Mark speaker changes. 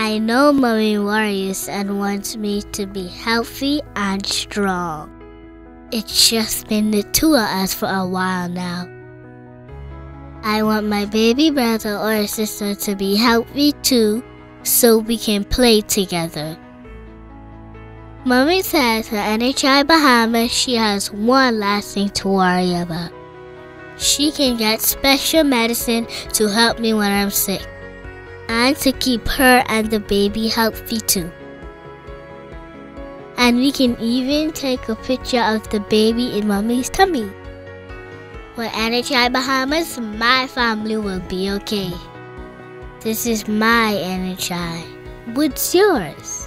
Speaker 1: I know Mommy worries and wants me to be healthy and strong. It's just been the two of us for a while now. I want my baby brother or sister to be healthy too, so we can play together. Mommy says at NHI Bahamas she has one last thing to worry about. She can get special medicine to help me when I'm sick, and to keep her and the baby healthy too. And we can even take a picture of the baby in Mommy's tummy. With NHI Bahamas, my family will be okay. This is my NHI. What's yours?